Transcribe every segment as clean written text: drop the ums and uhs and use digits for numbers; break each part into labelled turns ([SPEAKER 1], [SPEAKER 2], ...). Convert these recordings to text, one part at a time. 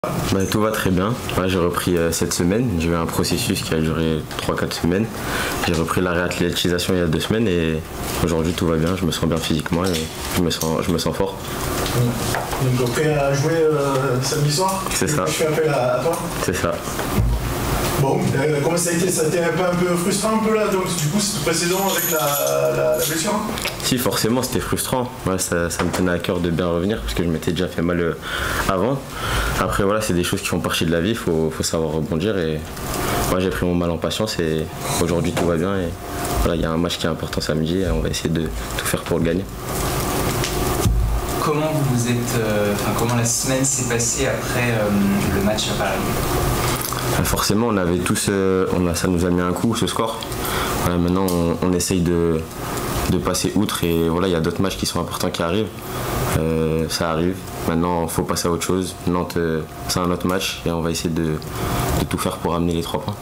[SPEAKER 1] Tout va très bien. Ouais, j'ai repris cette semaine. J'ai eu un processus qui a duré 3-4 semaines. J'ai repris la réathlétisation il y a 2 semaines et aujourd'hui tout va bien. Je me sens bien physiquement et je me sens fort.
[SPEAKER 2] Donc prêt à jouer samedi soir?
[SPEAKER 1] C'est ça.
[SPEAKER 2] Je fais appel à toi?
[SPEAKER 1] C'est ça.
[SPEAKER 2] Bon, comment ça a été? Ça a été un peu frustrant un peu là, donc du coup cette pré-saison avec la blessure?
[SPEAKER 1] Si, forcément c'était frustrant. Ouais, ça me tenait à cœur de bien revenir parce que je m'étais déjà fait mal avant. Après voilà, c'est des choses qui font partie de la vie, il faut savoir rebondir et moi j'ai pris mon mal en patience et aujourd'hui tout va bien et voilà, il y a un match qui est important samedi et on va essayer de tout faire pour le gagner.
[SPEAKER 3] Comment comment la semaine s'est passée après le match à Paris?
[SPEAKER 1] Forcément, on avait tous, ça nous a mis un coup ce score. Voilà, maintenant, on essaye de passer outre et voilà, il y a d'autres matchs qui sont importants qui arrivent. Ça arrive. Maintenant, il faut passer à autre chose. Nantes, c'est un autre match et on va essayer de tout faire pour amener les 3 points.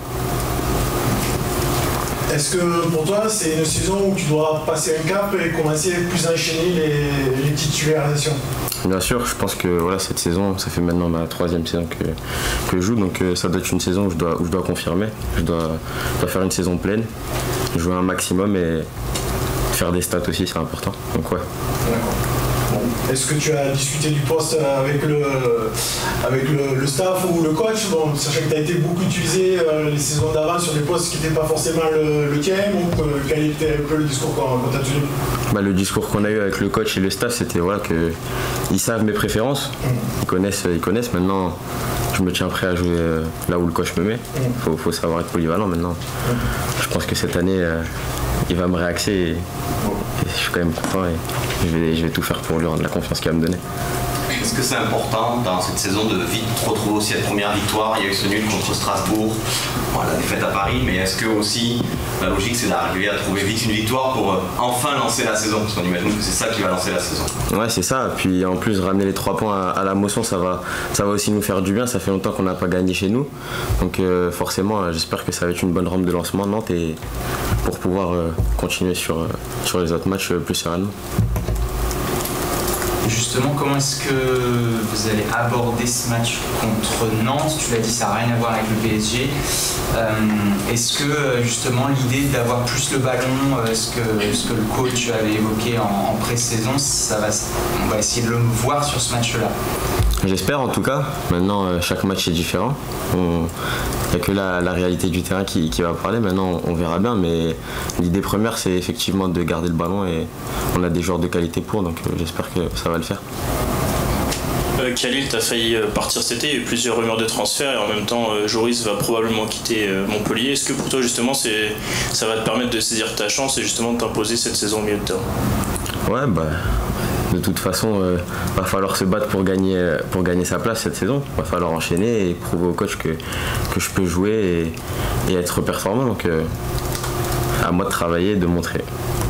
[SPEAKER 2] Est-ce que pour toi, c'est une saison où tu dois passer un cap et commencer plus à enchaîner les titularisations?
[SPEAKER 1] Bien sûr, je pense que voilà, cette saison, ça fait maintenant ma 3e saison que je joue, donc ça doit être une saison où je dois confirmer. Je dois faire une saison pleine, jouer un maximum et faire des stats aussi, c'est important. Donc ouais.
[SPEAKER 2] D'accord. Bon. Est-ce que tu as discuté du poste avec le staff ou le coach? Bon, sachant que tu as été beaucoup utilisé les saisons d'avant sur des postes qui n'étaient pas forcément le tien, donc quel était un peu le discours qu'on t'a tenu?
[SPEAKER 1] Le discours qu'on a eu avec le coach et le staff, c'était voilà, qu'ils savent mes préférences, ils connaissent. Maintenant, je me tiens prêt à jouer là où le coach me met. Faut savoir être polyvalent maintenant. Je pense que cette année, il va me réaxer et je suis quand même content et je vais tout faire pour lui rendre la confiance qu'il va me donner.
[SPEAKER 4] Est-ce que c'est important dans cette saison de vite retrouver aussi la première victoire? Il y a eu ce nul contre Strasbourg, la défaite à Paris, mais est-ce que aussi la logique c'est d'arriver à trouver vite une victoire pour enfin lancer la saison? Parce qu'on imagine que c'est ça qui va lancer la saison.
[SPEAKER 1] Ouais, c'est ça. Puis en plus, ramener les 3 points à la Mosson, ça va aussi nous faire du bien. Ça fait longtemps qu'on n'a pas gagné chez nous. Donc forcément, j'espère que ça va être une bonne rampe de lancement de Nantes et pour pouvoir continuer sur les autres matchs plus sereinement.
[SPEAKER 3] Justement, comment est-ce que vous allez aborder ce match contre Nantes? Tu l'as dit, ça n'a rien à voir avec le PSG. Est-ce que justement l'idée d'avoir plus le ballon, ce que le coach avait évoqué en pré-saison, on va essayer de le voir sur ce match-là?
[SPEAKER 1] J'espère en tout cas. Maintenant, chaque match est différent. Il n'y a que la réalité du terrain qui va parler. Maintenant, on verra bien. Mais l'idée première, c'est effectivement de garder le ballon et on a des joueurs de qualité pour. Donc j'espère que ça va le faire.
[SPEAKER 5] Khalil, tu as failli partir cet été, il y a eu plusieurs rumeurs de transfert et en même temps Joris va probablement quitter Montpellier. Est-ce que pour toi justement ça va te permettre de saisir ta chance et justement de t'imposer cette saison au milieu de terrain?
[SPEAKER 1] Ouais, de toute façon, va falloir se battre pour gagner sa place cette saison. Va falloir enchaîner et prouver au coach que je peux jouer et être performant. Donc à moi de travailler et de montrer.